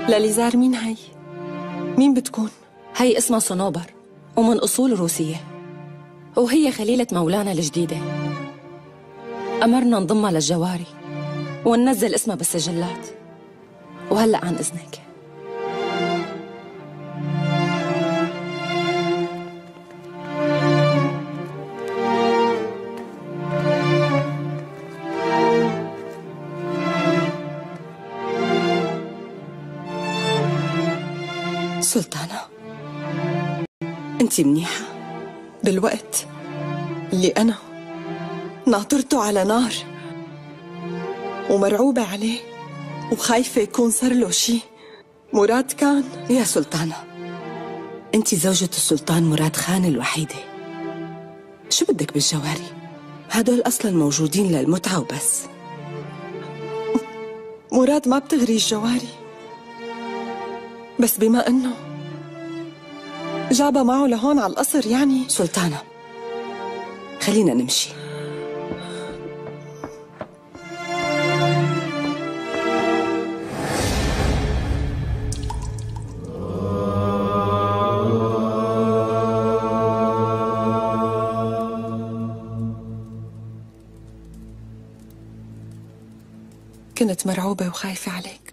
لاليزار مين هي؟ مين بتكون؟ هي اسمها صنوبر ومن أصول روسية، وهي خليلة مولانا الجديدة. أمرنا نضمها للجواري وننزل اسمها بالسجلات. وهلأ عن إذنك. سلطانة، انتي منيحة بالوقت اللي أنا ناطرته على نار ومرعوبة عليه وخايفة يكون صار له شي. مراد كان. يا سلطانة، انتي زوجة السلطان مراد خان الوحيدة. شو بدك بالجواري؟ هدول أصلا موجودين للمتعة وبس. مراد ما بتغري الجواري، بس بما انه جابها معه لهون على القصر يعني. سلطانة، خلينا نمشي. كنت مرعوبة وخايفة عليك،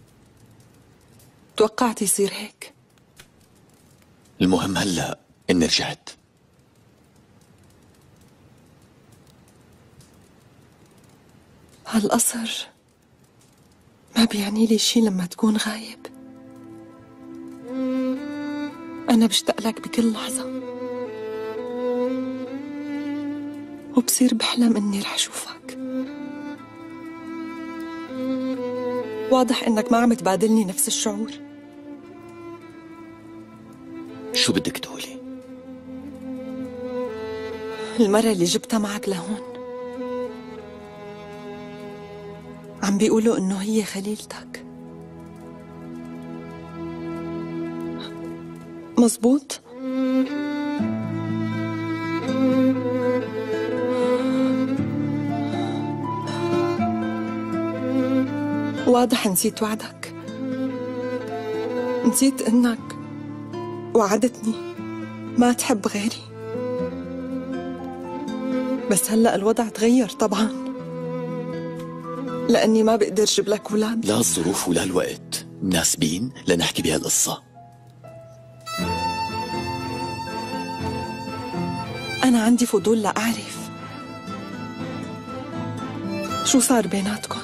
توقعت يصير هيك. المهم هلأ إني رجعت. هالقصر ما بيعني لي شي لما تكون غايب. أنا بشتاق لك بكل لحظة، وبصير بحلم إني رح أشوفك. واضح إنك ما عم تبادلني نفس الشعور. شو بدك تقولي؟ المرة اللي جبتها معك لهون عم بيقولوا إنه هي خليلتك، مزبوط؟ واضح نسيت وعدك، نسيت إنك وعدتني ما تحب غيري. بس هلأ الوضع تغير طبعاً، لأني ما بقدر أجيب لك أولاد. لا الظروف ولا الوقت مناسبين لنحكي بهالقصة. أنا عندي فضول لأعرف شو صار بيناتكن.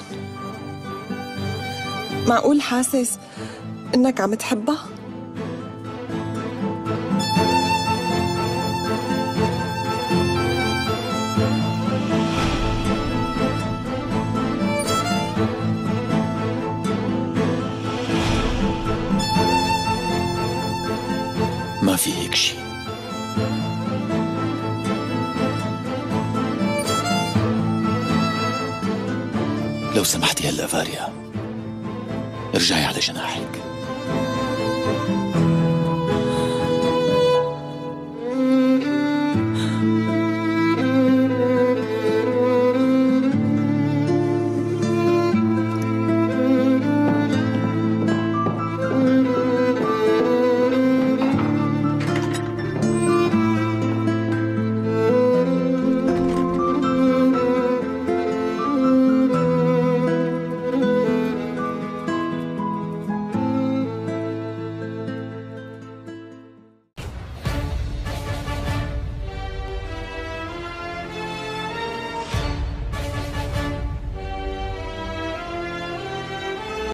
معقول حاسس إنك عم تحبها؟ ما في هيك شي. لو سمحتي هلا فاريا، ارجعي على جناحك.